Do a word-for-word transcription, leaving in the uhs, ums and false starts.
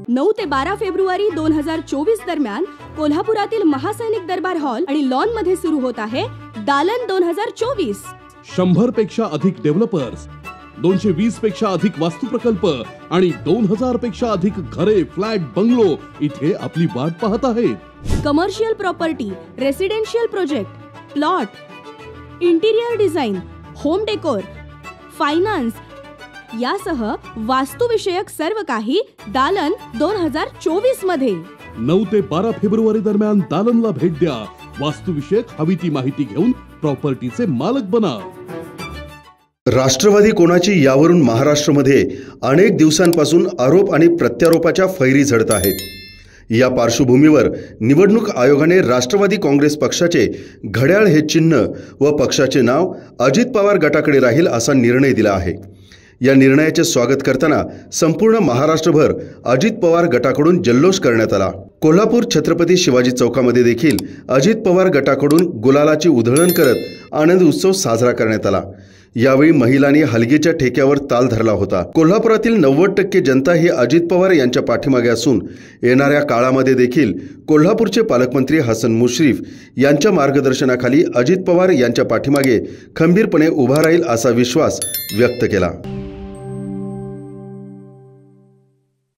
नऊ ते बारा फेब्रुवारी दोन हजार चोवीस दरम्यान कोल्हापुरातील महासैनिक दरबार हॉल आणि लॉन मध्ये सुरू होत आहे दालन दोन हजार चोवीस. शंभर पेक्षा अधिक डेव्हलपर्स, दोनशे वीस पेक्षा अधिक वास्तू प्रकल्प आणि दोन हजार पेक्षा अधिक घरे, फ्लॅट, बंगलो इथे आपली वाट पाहत आहेत. Commercial property, residential project, plot, interior design, home decor, finance यासह वास्तुविषयक सर्व काही दालन दोन हजार चोवीस मध्ये. नऊ ते बारा फेब्रुवारी दरम्यान दालनला भेट द्या. वास्तुविषयक हवी ती माहिती घेऊन प्रॉपर्टीचे मालक बना. राष्ट्रवादी कोणाची यावरून महाराष्ट्रामध्ये अनेक दिवसांपासून आरोप आणि प्रत्यारोपाच्या फैरी झडत आहेत. या पार्श्वभूमीवर निवडणूक आयोगाने राष्ट्रवादी काँग्रेस पक्षाचे घड्याळ हे चिन्ह व पक्षाचे नाव अजित पवार गटाकडे राहील असा निर्णय दिला आहे. या निर्णयाचे स्वागत करताना संपूर्ण महाराष्ट्रभर अजित पवार गटाकडून जल्लोष करण्यात आला. कोल्हापूर छत्रपती शिवाजी चौकामध्ये देखील अजित पवार गटाकडून गुलालाची उधळण करत आनंद उत्सव साजरा करण्यात आला. यावेळी महिलांनी हलगीच्या ठेक्यावर ताल धरला होता. कोल्हापुरातील नव्वद टक्के जनता ही अजित पवार यांच्या पाठीमागे असून येणाऱ्या काळामध्ये देखील कोल्हापूरचे पालकमंत्री हसन मुश्रीफ यांच्या मार्गदर्शनाखाली अजित पवार यांच्या पाठीमागे खंबीरपणे उभा राहील असा विश्वास व्यक्त केला.